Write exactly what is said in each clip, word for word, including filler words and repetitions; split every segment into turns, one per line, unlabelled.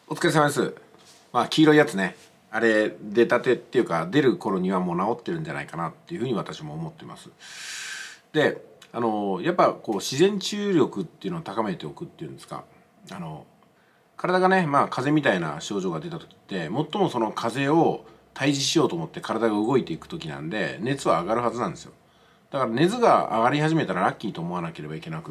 お疲れ様です。まあ黄色いやつね、あれ出たてっていうか出る頃にはもう治ってるんじゃないかなっていうふうに私も思ってます。で、あのやっぱこう自然治癒力っていうのを高めておくっていうんですか、あの体がね、まあ風邪みたいな症状が出た時って最もその風邪を退治しようと思って体が動いていく時なんで、熱は上がるはずなんですよ。だから熱が上がり始めたらラッキーと思わなければいけなくって、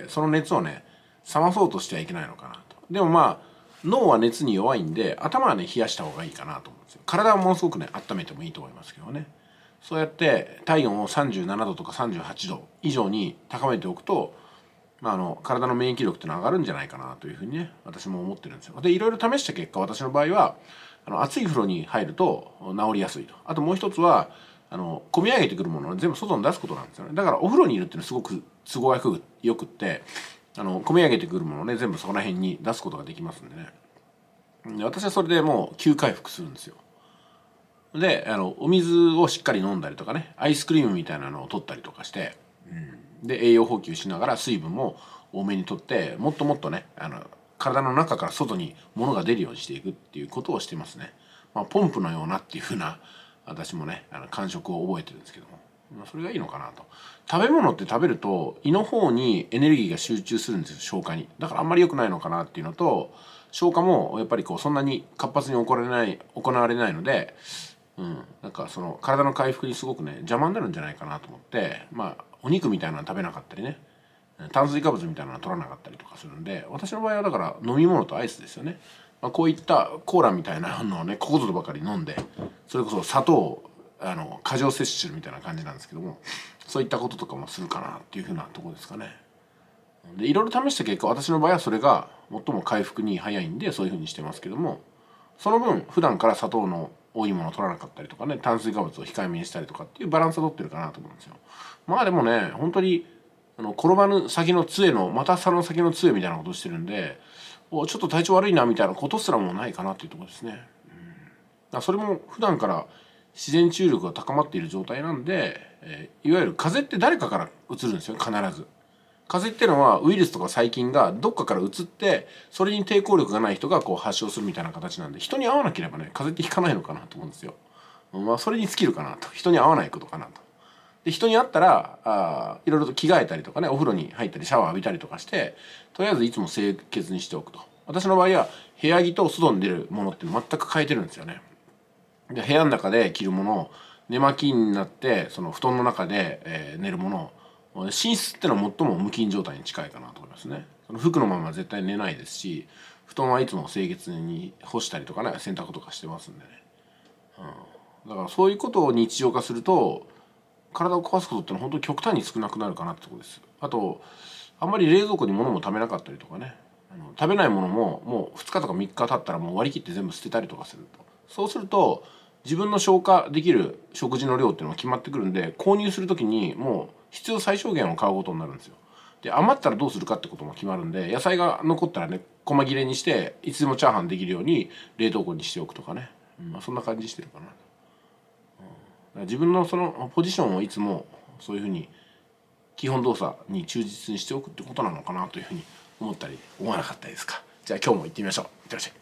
その熱をね冷まそうとしてはいけないのかなと。でもまあ脳は熱に弱いんで、頭はね冷やした方がいいかなと思うんですよ。体はものすごくね温めてもいいと思いますけどね。そうやって体温をさんじゅうななどとかさんじゅうはちど以上に高めておくと、まあ、あの体の免疫力っていうのは上がるんじゃないかなというふうにね私も思ってるんですよ。でいろいろ試した結果、私の場合はあの熱い風呂に入ると治りやすいと。あともう一つはあの込み上げてくるものを全部外に出すことなんですよね。だからお風呂にいるっていうのはすごく都合がよくって、あの込み上げてくるものをね全部そこら辺に出すことができますんでね。で私はそれでもう急回復するんですよ。であのお水をしっかり飲んだりとかね、アイスクリームみたいなのを取ったりとかして、うん、で栄養補給しながら水分も多めにとって、もっともっとねあの体の中から外に物が出るようにしていくっていうことをしてますね。まあ、ポンプのようなっていうふうな私もねあの感触を覚えてるんですけども、まあ、それがいいのかなと。食べ物って食べると胃の方にエネルギーが集中するんですよ、消化に。だからあんまり良くないのかなっていうのと、消化もやっぱりこうそんなに活発に行われない行われないので、うん、なんかその体の回復にすごくね邪魔になるんじゃないかなと思って、まあお肉みたいなの食べなかったりね、炭水化物みたいなの取らなかったりとかするんで、私の場合はだから飲み物とアイスですよね。まあ、こういったコーラみたいなのをねここぞとばかり飲んで、それこそ砂糖をあの過剰摂取するみたいな感じなんですけども、そういったこととかもするかなっていうふうなところですかね。でいろいろ試した結果、私の場合はそれが最も回復に早いんでそういうふうにしてますけども、その分普段から砂糖の多いものを取らなかったりとかね、炭水化物を控えめにしたりとかっていうバランスを取ってるかなと思うんですよ。まあでもね本当にあの転ばぬ先の杖のまたその先の杖みたいなことをしてるんで、おちょっと体調悪いなみたいなことすらもないかなっていうところですね。うん、それも普段から自然治癒力が高まっている状態なんで、えー、いわゆる風邪って誰かからうつるんですよ必ず。風邪っていうのはウイルスとか細菌がどっかからうつって、それに抵抗力がない人がこう発症するみたいな形なんで、人に合わなければね風邪ってひかないのかなと思うんですよ。まあそれに尽きるかなと、人に合わないことかなと。で人に会ったらあいろいろと着替えたりとかね、お風呂に入ったりシャワー浴びたりとかして、とりあえずいつも清潔にしておくと。私の場合は部屋着と外に出るものって全く変えてるんですよね。で部屋の中で着るもの、寝巻きになってその布団の中で、えー寝るもの、寝室ってのは最も無菌状態に近いかなと思いますね。その服のまま絶対寝ないですし、布団はいつも清潔に干したりとかね洗濯とかしてますんでね、うん、だからそういうことを日常化すると体を壊すことってのは本当に極端に少なくなるかなってところです。あとあんまり冷蔵庫に物も食べなかったりとかね、あの食べないものももうふつかとかみっか経ったらもう割り切って全部捨てたりとかすると、そうすると自分の消化できる食事の量っていうのが決まってくるんで、購入する時にもう必要最小限を買うことになるんですよ。で余ったらどうするかってことも決まるんで、野菜が残ったらね細切れにしていつでもチャーハンできるように冷凍庫にしておくとかね、うん、まあ、そんな感じしてるかな。自分のそのポジションをいつもそういうふうに基本動作に忠実にしておくってことなのかなというふうに思ったり思わなかったですか。じゃあ今日も行ってみましょう。いってらっしゃい。